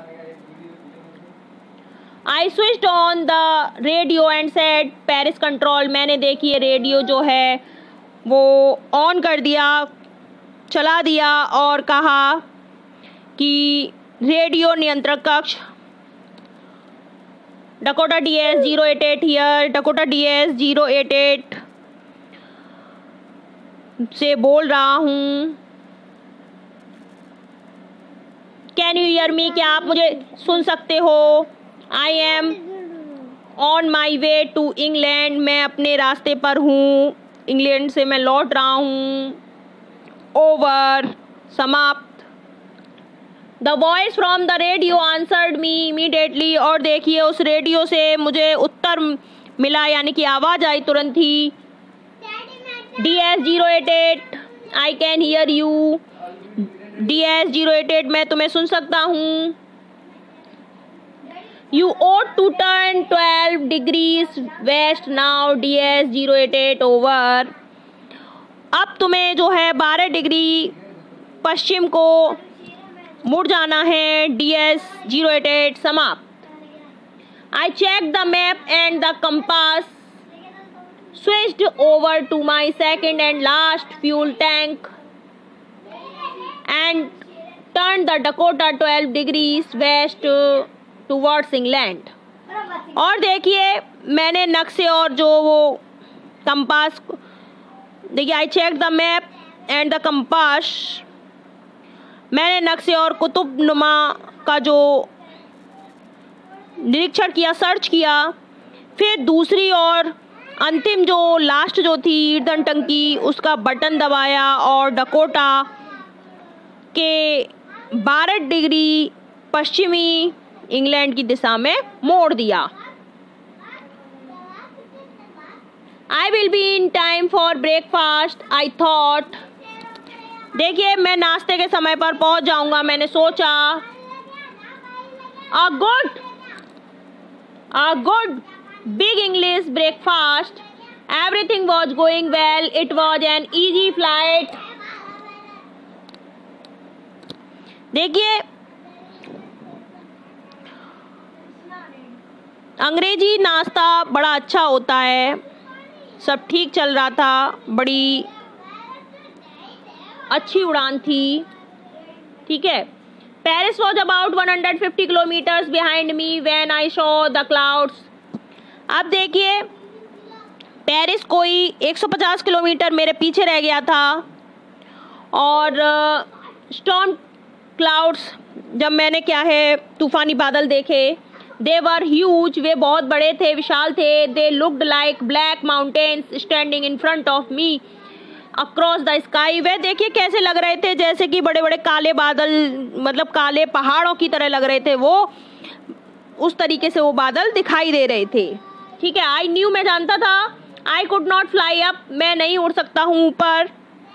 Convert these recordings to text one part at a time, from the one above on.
I switched on the radio and said Paris control. मैंने देखिए radio जो है वो ऑन कर दिया, चला दिया और कहा कि रेडियो नियंत्रक कक्ष Dakota DS 088 here, Dakota DS 088 से बोल रहा हूँ। Can you hear me? क्या आप मुझे सुन सकते हो? I am on my way to England. मैं अपने रास्ते पर हूँ, इंग्लैंड से मैं लौट रहा हूँ। ओवर, समाप्त। The voice from the radio answered me immediately. और देखिए उस रेडियो से मुझे उत्तर मिला, यानी कि आवाज़ आई तुरंत ही। DS 088 I can hear you. DS 088 मैं तुम्हें सुन सकता हूँ। You ought to turn 12 degrees west now, DS 088 over। अब तुम्हें जो है 12 डिग्री पश्चिम को मुड़ जाना है, DS 088 समाप्त। I checked the map and the compass, switched over to my second and last fuel tank and turned the Dakota 12 degrees west towards England। और देखिए मैंने नक्शे और जो वो कंपास, देखिए I checked the map and the compass, मैंने नक्शे और कुतुबनुमा का जो निरीक्षण किया, सर्च किया। फिर दूसरी और अंतिम जो लास्ट जो थी ईंधन टंकी, उसका बटन दबाया और डकोटा के 12 डिग्री पश्चिमी इंग्लैंड की दिशा में मोड़ दिया। I will be in time for breakfast I thought. देखिए मैं नाश्ते के समय पर पहुंच जाऊंगा, मैंने सोचा। A good big English breakfast, everything was going well, it was an easy flight. देखिए अंग्रेजी नाश्ता बड़ा अच्छा होता है, सब ठीक चल रहा था, बड़ी अच्छी उड़ान थी, ठीक है। Paris was about 150 kilometres behind me when I saw the clouds. अब देखिए पेरिस कोई 150 किलोमीटर मेरे पीछे रह गया था और स्टॉर्म क्लाउड्स, जब मैंने क्या है तूफानी बादल देखे, दे वर ह्यूज, वे बहुत बड़े थे, विशाल थे। They looked like black mountains standing in front of me across the sky. वे देखिए कैसे लग रहे थे, जैसे कि बड़े बड़े काले बादल, मतलब काले पहाड़ों की तरह लग रहे थे वो, उस तरीके से वो बादल दिखाई दे रहे थे, ठीक है। आई न्यू, मैं जानता था। I could not fly up, मैं नहीं उड़ सकता हूँ ऊपर।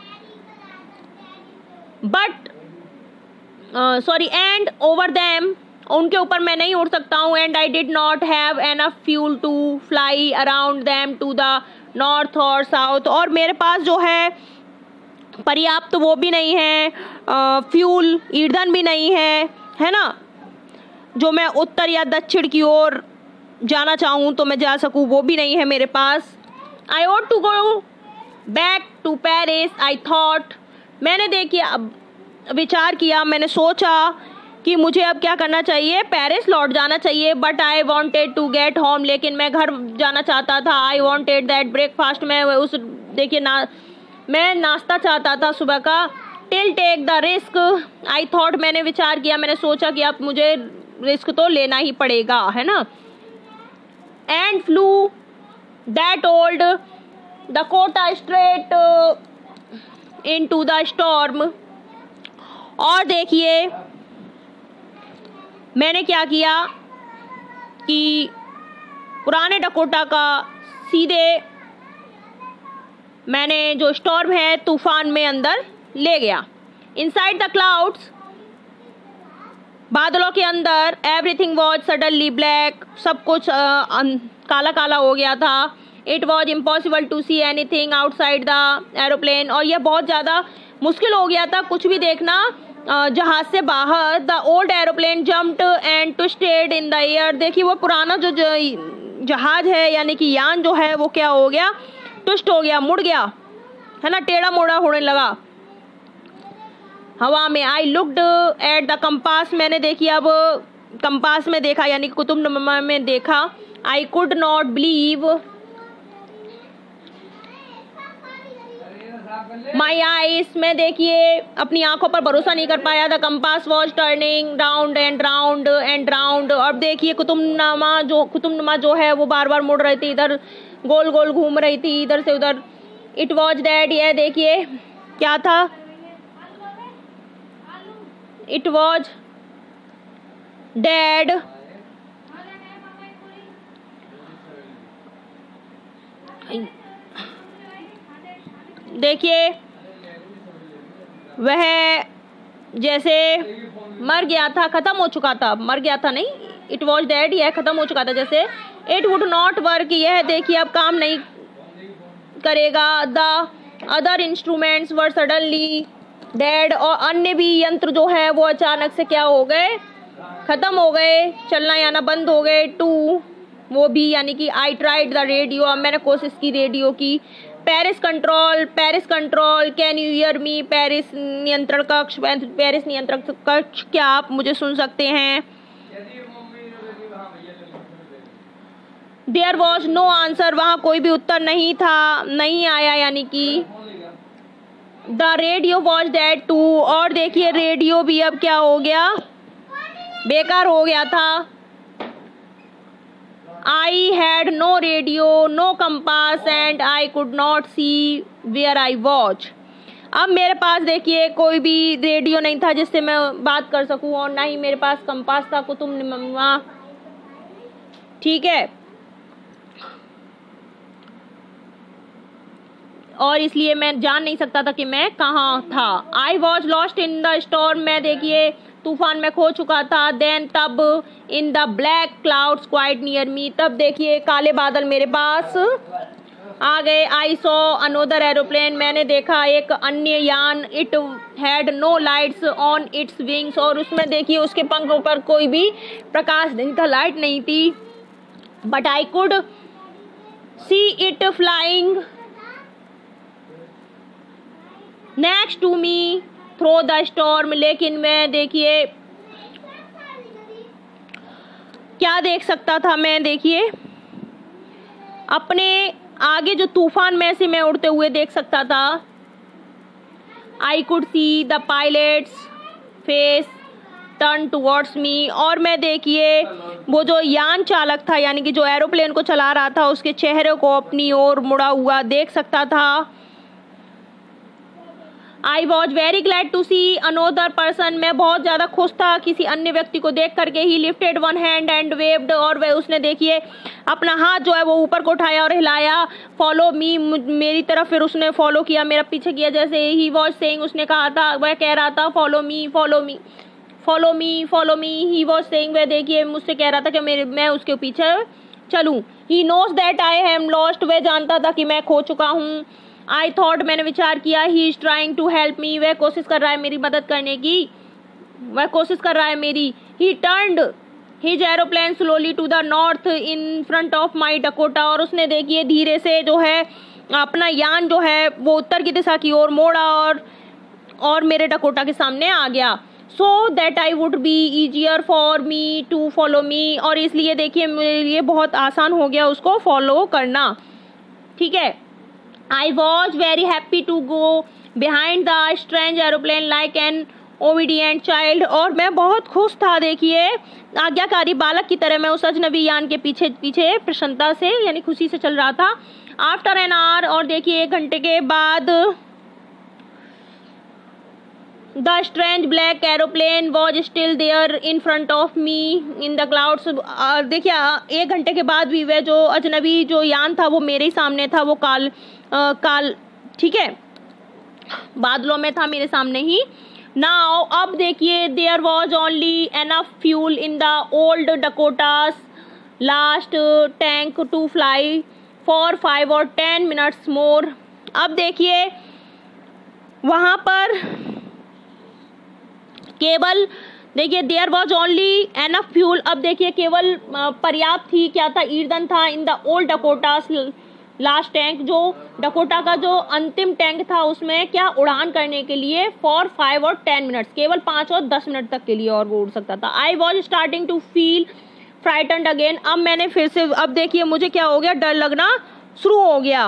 But sorry and over them, उनके ऊपर मैं नहीं उड़ सकता हूँ। And I did not have enough fuel to fly around them to the north और साउथ। और मेरे पास जो है पर्याप्त वो भी नहीं है, फ्यूल, ईंधन भी नहीं है ना, जो मैं उत्तर या दक्षिण की ओर जाना चाहूँ तो मैं जा सकूँ, वो भी नहीं है मेरे पास। I ought to go back to Paris I thought. मैंने देखिए अब विचार किया, मैंने सोचा कि मुझे अब क्या करना चाहिए, पेरिस लौट जाना चाहिए। But I wanted to get home, लेकिन मैं घर जाना चाहता था। आई वॉन्टेड दैट ब्रेकफास्ट, मैं उस देखिए मैं नाश्ता चाहता था सुबह का। Till take the risk I thought, मैंने विचार किया, मैंने सोचा कि अब मुझे रिस्क तो लेना ही पड़ेगा, है ना। And flew that old Dakota straight into the storm. और देखिए मैंने क्या किया कि पुराने डकोटा का सीधे मैंने जो स्टॉर्म है तूफान में अंदर ले गया। इनसाइड द क्लाउड्स, बादलों के अंदर, एवरीथिंग वॉज सडनली ब्लैक, सब कुछ काला काला हो गया था। It was impossible to see anything outside the aeroplane, और यह बहुत ज़्यादा मुश्किल हो गया था कुछ भी देखना जहाज से बाहर। The old aeroplane jumped and twisted in the air. देखिए वो पुराना जो जहाज है यानी कि यान जो है वो क्या हो गया, ट्विस्ट हो गया, मुड़ गया, है ना, टेढ़ा मोड़ा होने लगा हवा में। I looked at the compass. मैंने देखी अब कंपास में देखा यानी कि कुतुबनुमा में देखा। I could not believe my eyes. मैं देखिए अपनी आंखों पर भरोसा नहीं कर पाया। The compass was turning round and round and round. अब देखिए कुतुबनुमा जो है वो बार बार मुड़ रही थी, इधर गोल गोल घूम रही थी, इधर से उधर। It was dead. यह देखिए क्या था, इट वॉज डेड। देखिए वह जैसे मर गया था, खत्म हो चुका था, मर गया था नहीं, इट वॉज डेड, यह खत्म हो चुका था जैसे। It would not work. यह देखिए अब काम नहीं करेगा। The other instruments were suddenly dead. और अन्य भी यंत्र जो है वो अचानक से क्या हो गए, खत्म हो गए, चलना याना बंद हो गए। टू वो भी यानी कि आई ट्राइड द रेडियो। अब मैंने कोशिश की रेडियो की। Paris control, Paris control, can you hear me. Paris नियंत्रण कक्ष, पेरिस नियंत्रण कक्ष, क्या आप मुझे सुन सकते हैं। There was no answer. वहां कोई भी उत्तर नहीं था, नहीं आया यानी कि। The radio was dead too. और देखिए रेडियो भी अब क्या हो गया, बेकार हो गया था। I had no radio, no compass and I could not see where I watch. अब मेरे पास देखिए कोई भी रेडियो नहीं था जिससे मैं बात कर सकूं, और ना ही मेरे पास कंपास था, कुतुबनुमा, ठीक है, और इसलिए मैं जान नहीं सकता था कि मैं कहाँ था। I was lost in the storm. मैं देखिए तूफान में खो चुका था। देन तब in the black clouds quite near me. तब देखिए काले बादल मेरे पास आ गए। I saw another aeroplane. मैंने देखा एक अन्य यान। It had no lights on its wings. और उसमें देखिए उसके पंखों पर कोई भी प्रकाश नहीं था, लाइट नहीं थी। But I could see it flying next to me through the storm. लेकिन मैं देखिए क्या देख सकता था, मैं देखिए अपने आगे जो तूफान में से मैं उड़ते हुए देख सकता था। I could see the pilot's face turn towards me. और मैं देखिए वो जो यान चालक था यानी कि जो एरोप्लेन को चला रहा था उसके चेहरे को अपनी ओर मुड़ा हुआ देख सकता था। I was very glad to see another person. मैं बहुत ज़्यादा खुश था किसी अन्य व्यक्ति को देख करके। He lifted one hand and waved. और वह उसने देखिए अपना हाथ जो है वो ऊपर को उठाया और हिलाया। फॉलो मी, मेरी तरफ फिर उसने फॉलो किया, मेरा पीछे किया। जैसे ही वॉज सेइंग, उसने कहा था, वह कह रहा था follow me follow me follow me follow me. He was saying, वह देखिए मुझसे कह रहा था कि मैं उसके पीछे चलूँ। He knows that I am lost. वह जानता था कि मैं खो चुका हूँ। आई थॉट, मैंने विचार किया, he is trying to help me. वह कोशिश कर रहा है मेरी मदद करने की, वह कोशिश कर रहा है मेरी। He turned his aeroplane slowly to the north in front of my Dakota. और उसने देखिए धीरे से जो है अपना यान जो है वो उत्तर की दिशा की ओर मोड़ा और मेरे डकोटा के सामने आ गया। So that I would be easier for me to follow me. और इसलिए देखिए मेरे लिए बहुत आसान हो गया उसको फॉलो करना, ठीक है। I was very happy to go behind the strange aeroplane like an obedient child। और मैं बहुत खुश था देखिए आज्ञाकारी बालक की तरह मैं उस अजनबी यान के पीछे पीछे प्रसन्नता से यानी खुशी से चल रहा था। आफ्टर एन आवर, और देखिए 1 घंटे के बाद, the strange black aeroplane was still there in front of me in the clouds. देखिए 1 घंटे के बाद भी वह जो अजनबी जो यान था वो मेरे ही सामने था। वो काल ठीक है, बादलों में था, मेरे सामने ही। नाउ अब देखिए there was only enough fuel in the old Dakota's last tank to fly for 5 or 10 minutes more. अब देखिए वहाँ पर केवल देखिए there was only enough fuel, अब देखिए केवल पर्याप्त थी, क्या था, ईंधन था in the old Dakota's last tank, जो डकोटा का जो अंतिम टैंक था उसमें क्या उड़ान करने के लिए फॉर 5 और 10 मिनट्स, केवल 5 और 10 मिनट तक के लिए और वो उड़ सकता था। I was starting to feel frightened again, अब मैंने फिर से, अब देखिए मुझे क्या हो गया, डर लगना शुरू हो गया।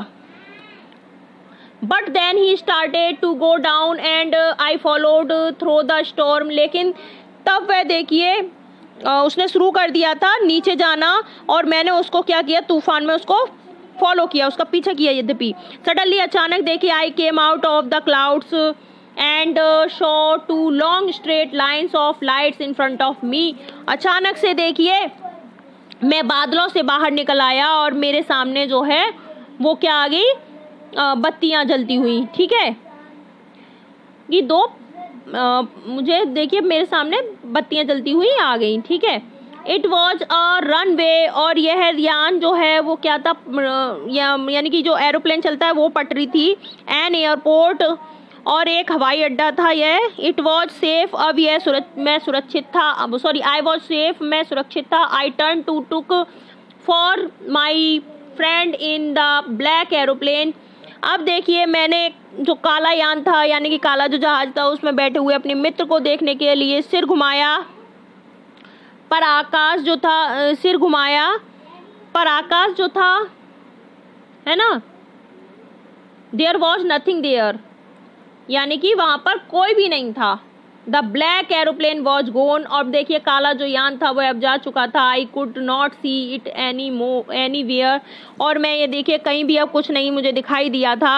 But then he started to go down and I followed through the storm, लेकिन तब वह देखिए उसने शुरू कर दिया था नीचे जाना और मैंने उसको क्या किया, तूफान में उसको फॉलो किया, उसका पीछा किया। यद्यपि सडनली अचानक देखिए I came out of the clouds and saw 2 long straight lines of lights in front of me, अचानक से देखिए मैं बादलों से बाहर निकल आया और मेरे सामने जो है वो क्या आ गई, बत्तियां जलती हुई। ठीक है, ये दो मुझे देखिए मेरे सामने बत्तियां जलती हुई आ गई। ठीक है, इट वॉज अ रनवे, और यह यान जो है वो क्या था, यानी कि जो एरोप्लेन चलता है वो पटरी थी। एन एयरपोर्ट, और एक हवाई अड्डा था यह। इट वॉज सेफ, अब यह मैं सुरक्षित था, अब सॉरी आई वॉज सेफ, मैं सुरक्षित था। I turn to look for my friend in the black aeroplane, अब देखिए मैंने जो काला यान था यानी कि काला जो जहाज था उसमें बैठे हुए अपने मित्र को देखने के लिए सिर घुमाया, पर आकाश जो था, सिर घुमाया पर आकाश जो था, है ना, देयर वॉज नथिंग देयर, यानी कि वहां पर कोई भी नहीं था। The black aeroplane was gone, और देखिए काला जो यान था वह अब जा चुका था। I could not see it anywhere, और मैं ये देखिए कहीं भी अब कुछ नहीं मुझे दिखाई दिया था।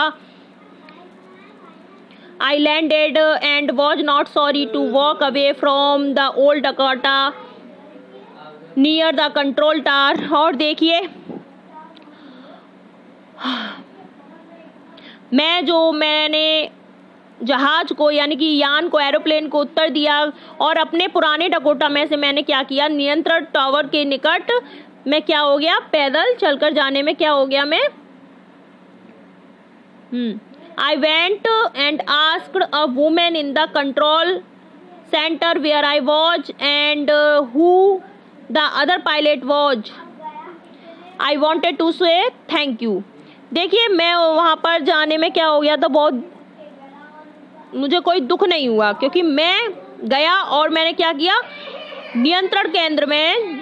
I landed and was not sorry to walk away from the old Dakota near the control tower, और देखिए मैंने जहाज को यानी कि यान को, एरोप्लेन को उत्तर दिया और अपने पुराने डकोटा में से मैंने क्या किया, नियंत्रण टावर के निकट मैं क्या हो गया, पैदल चलकर जाने में क्या हो गया मैं, I went and asked a woman in the control centre where I was and who the other pilot was, I wanted to say thank you. देखिए मैं वहाँ पर जाने में क्या हो गया था, बहुत मुझे कोई दुख नहीं हुआ, क्योंकि मैं गया और मैंने क्या किया, नियंत्रण केंद्र में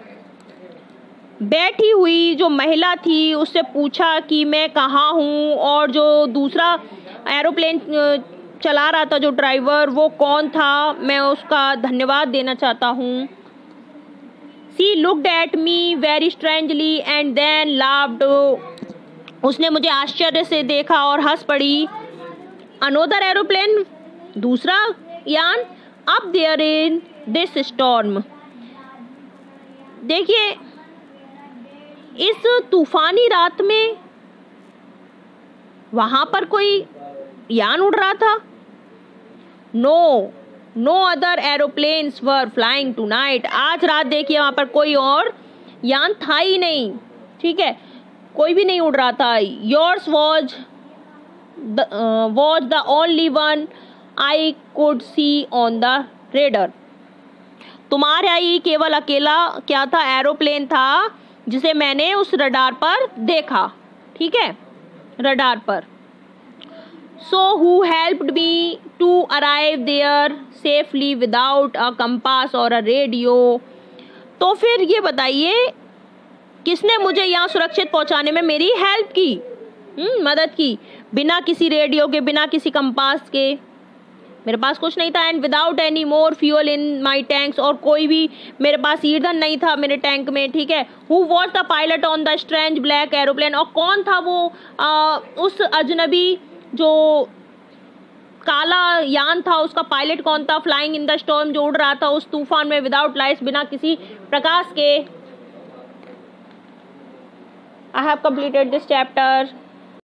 बैठी हुई जो महिला थी उससे पूछा कि मैं कहाँ हूँ, और जो दूसरा एरोप्लेन चला रहा था जो ड्राइवर वो कौन था, मैं उसका धन्यवाद देना चाहता हूँ। She looked at me very strangely and then laughed. उसने मुझे आश्चर्य से देखा और हंस पड़ी। Another aeroplane, दूसरा यान, up there in this storm. देखिए इस तूफानी रात में वहां पर कोई यान उड़ रहा था। No other aeroplanes were flying tonight. आज रात देखिए वहां पर कोई और यान था ही नहीं, ठीक है, कोई भी नहीं उड़ रहा था। Yours was the only one I could see on the radar. तुम्हारा ही केवल अकेला क्या था, एरोप्लेन था जिसे मैंने उस रडार पर देखा, ठीक है, रडार पर। So who helped me to arrive there safely without a compass or a radio? तो फिर ये बताइए किसने मुझे यहाँ सुरक्षित पहुँचाने में मेरी हेल्प की, मदद की, बिना किसी रेडियो के, बिना किसी कंपास के, मेरे पास कुछ नहीं था। And without any more fuel in my tanks, और कोई भी मेरे पास ईंधन नहीं था मेरे टैंक में, ठीक है। Who was the pilot on the strange black aeroplane, और कौन था वो उस अजनबी जो काला यान था उसका पायलट कौन था, फ्लाइंग इन द स्टॉर्म, जो उड़ रहा था उस तूफान में, विदाउट लाइट्स, बिना किसी प्रकाश के। I have completed this chapter.